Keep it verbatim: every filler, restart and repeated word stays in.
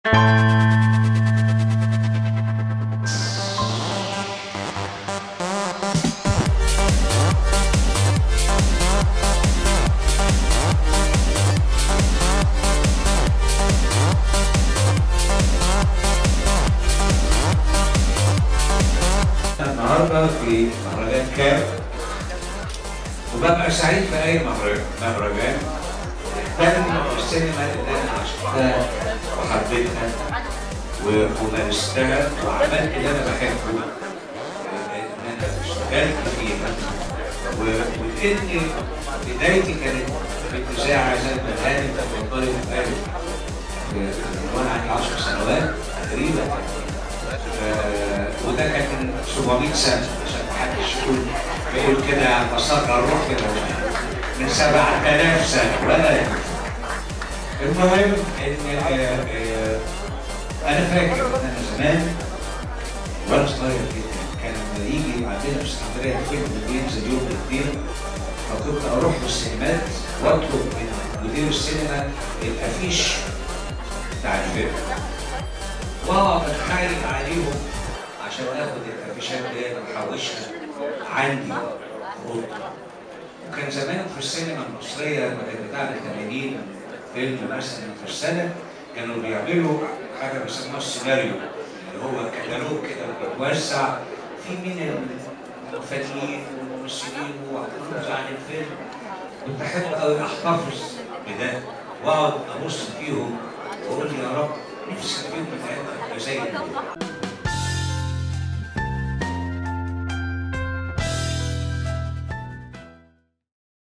النهارده في مهرجان كام وببقى سعيد في اي مهرجان دايما السينما اللي انا عشقتها وحبيتها ومارستها وعملت اللي انا بحبه ان انا اشتغلت فيها واني بدايتي كانت في الاذاعه زي ما كانت تفضلي قالت وانا عندي عشر سنوات تقريبا. وده كان من سبعمية سنه عشان ما حدش يقول يقول كده مسار الروح كده من سبعة آلاف سنه ولا. المهم ان انا فاكر ان انا زمان وانا صغير جدا كان لما يجي عندنا في اسكندريه فيلم بينزل يوم الاثنين فكنت اروح للسينمات واطلب من مدير السينما الافيش بتاع الفيلم واقعد اتحايل عليهم عشان اخد الافيشات دي واحوشها عندي في اوضتي. وكان زمان في السينما المصريه لما كانت بتاعت ثمانين فيلم مثلا في السنه كانوا بيعملوا حاجه بيسموها السيناريو اللي هو كتالوج كده بيتوزع في من الفنانين والممثلين وكل عن الفيلم. كنت احب قوي احتفظ بده واقعد ابص فيهم واقول يا رب نفسي الفيلم ده يبقى زي